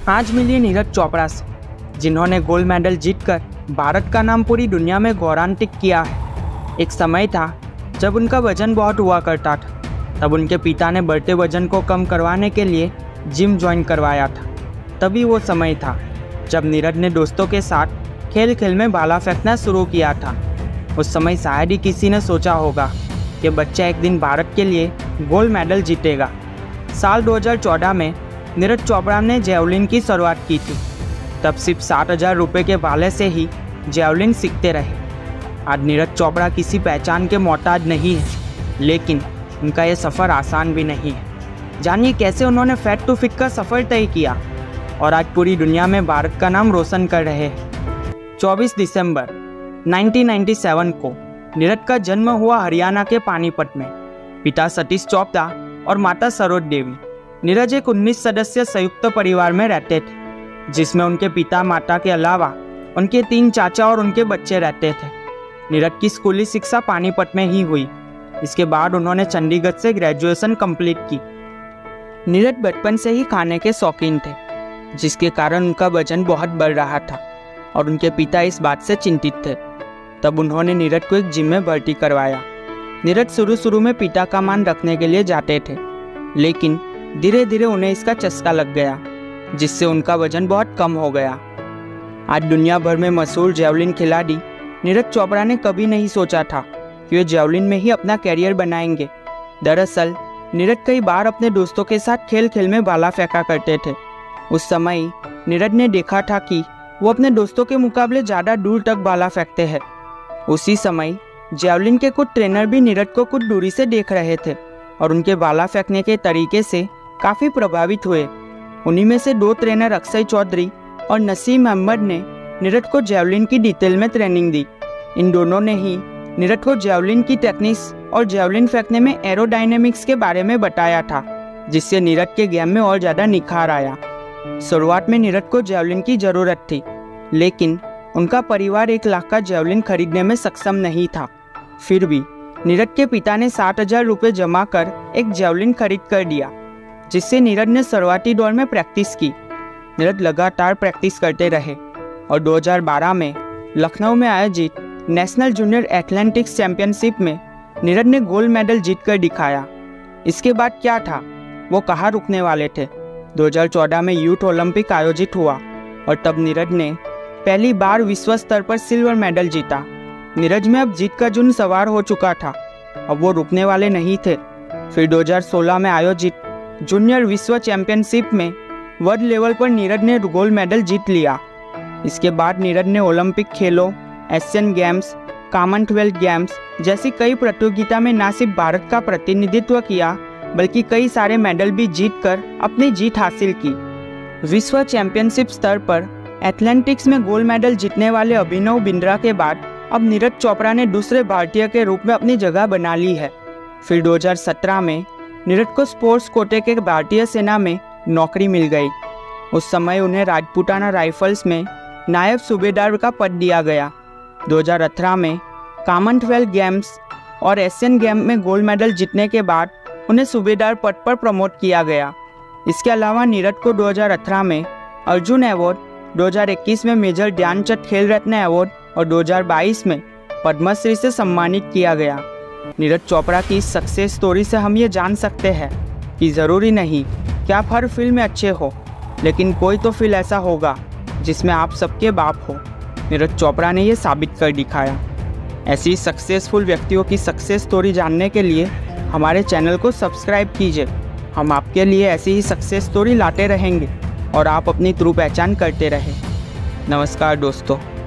आज मिलिए नीरज चोपड़ा से, जिन्होंने गोल्ड मेडल जीतकर भारत का नाम पूरी दुनिया में गौरवान्वित किया है। एक समय था जब उनका वजन बहुत हुआ करता था, तब उनके पिता ने बढ़ते वजन को कम करवाने के लिए जिम ज्वाइन करवाया था। तभी वो समय था जब नीरज ने दोस्तों के साथ खेल खेल में भाला फेंकना शुरू किया था। उस समय शायद ही किसी ने सोचा होगा कि बच्चा एक दिन भारत के लिए गोल्ड मेडल जीतेगा। साल 2014 में नीरज चोपड़ा ने जेवलिन की शुरुआत की थी। तब सिर्फ 60,000 रुपये के भाले से ही जेवलिन सीखते रहे। आज नीरज चोपड़ा किसी पहचान के मोहताज नहीं है, लेकिन उनका ये सफ़र आसान भी नहीं है। जानिए कैसे उन्होंने फैट टू फिट का सफ़र तय किया और आज पूरी दुनिया में भारत का नाम रोशन कर रहे हैं। 24 दिसंबर 1997 को नीरज का जन्म हुआ हरियाणा के पानीपत में। पिता सतीश चोपड़ा और माता सरोज देवी। नीरज एक 19 सदस्य संयुक्त परिवार में रहते थे, जिसमें उनके पिता माता के अलावा उनके 3 चाचा और उनके बच्चे रहते थे। नीरज की स्कूली शिक्षा पानीपत में ही हुई। इसके बाद उन्होंने चंडीगढ़ से ग्रेजुएशन कंप्लीट की। नीरज बचपन से ही खाने के शौकीन थे, जिसके कारण उनका वजन बहुत बढ़ रहा था और उनके पिता इस बात से चिंतित थे। तब उन्होंने नीरज को एक जिम में भर्ती करवाया। नीरज शुरू में पिता का मान रखने के लिए जाते थे, लेकिन धीरे धीरे उन्हें इसका चस्का लग गया, जिससे उनका वजन बहुत कम हो गया। आज दुनिया भर में मशहूर जेवलिन खिलाड़ी नीरज चोपड़ा ने कभी नहीं सोचा था कि वे जेवलिन में ही अपना कैरियर बनाएंगे। दरअसल नीरज कई बार अपने दोस्तों के साथ खेल खेल में भाला फेंका करते थे। उस समय नीरज ने देखा था कि वो अपने दोस्तों के मुकाबले ज़्यादा दूर तक भाला फेंकते हैं। उसी समय जेवलिन के कुछ ट्रेनर भी नीरज को कुछ दूरी से देख रहे थे और उनके भाला फेंकने के तरीके से काफ़ी प्रभावित हुए। उन्हीं में से 2 ट्रेनर अक्षय चौधरी और नसीम अहमद ने नीरज को जेवलिन की डिटेल में ट्रेनिंग दी। इन दोनों ने ही नीरज को जेवलिन की टेक्निक्स और जेवलिन फेंकने में एरोडायनेमिक्स के बारे में बताया था, जिससे नीरज के गेम में और ज़्यादा निखार आया। शुरुआत में नीरज को जेवलिन की ज़रूरत थी, लेकिन उनका परिवार 1 लाख का जेवलिन खरीदने में सक्षम नहीं था। फिर भी नीरज के पिता ने 60,000 रुपये जमा कर एक जेवलिन खरीद कर दिया, जिससे नीरज ने शुरुआती दौर में प्रैक्टिस की। नीरज लगातार प्रैक्टिस करते रहे और 2012 में लखनऊ में आयोजित नेशनल जूनियर एथलेटिक्स चैंपियनशिप में नीरज ने गोल्ड मेडल जीत कर दिखाया। इसके बाद क्या था, वो कहाँ रुकने वाले थे। 2014 में यूथ ओलंपिक आयोजित हुआ और तब नीरज ने पहली बार विश्व स्तर पर सिल्वर मेडल जीता। नीरज में अब जीत का जुनून सवार हो चुका था, अब वो रुकने वाले नहीं थे। फिर 2016 में आयोजित जूनियर विश्व चैंपियनशिप में वर्ल्ड लेवल पर नीरज ने गोल्ड मेडल जीत लिया। इसके बाद नीरज ने ओलंपिक खेलों, एशियन गेम्स, कॉमनवेल्थ गेम्स जैसी कई प्रतियोगिता में न सिर्फ भारत का प्रतिनिधित्व किया, बल्कि कई सारे मेडल भी जीतकर अपनी जीत हासिल की। विश्व चैंपियनशिप स्तर पर एथलेटिक्स में गोल्ड मेडल जीतने वाले अभिनव बिंद्रा के बाद अब नीरज चोपड़ा ने दूसरे भारतीय के रूप में अपनी जगह बना ली है। फिर 2017 में नीरज को स्पोर्ट्स कोटे के भारतीय सेना में नौकरी मिल गई। उस समय उन्हें राजपूताना राइफल्स में नायब सूबेदार का पद दिया गया। 2018 में कॉमनवेल्थ गेम्स और एशियन गेम में गोल्ड मेडल जीतने के बाद उन्हें सूबेदार पद पर प्रमोट किया गया। इसके अलावा नीरज को 2018 में अर्जुन अवार्ड, 2021 में मेजर ध्यानचंद खेल रत्न अवार्ड और 2022 में पद्मश्री से सम्मानित किया गया। नीरज चोपड़ा की इस सक्सेस स्टोरी से हम ये जान सकते हैं कि ज़रूरी नहीं कि आप हर फील्ड में अच्छे हो, लेकिन कोई तो फील्ड ऐसा होगा जिसमें आप सबके बाप हो। नीरज चोपड़ा ने ये साबित कर दिखाया। ऐसी सक्सेसफुल व्यक्तियों की सक्सेस स्टोरी जानने के लिए हमारे चैनल को सब्सक्राइब कीजिए। हम आपके लिए ऐसी ही सक्सेस स्टोरी लाते रहेंगे और आप अपनी ट्रू पहचान करते रहें। नमस्कार दोस्तों।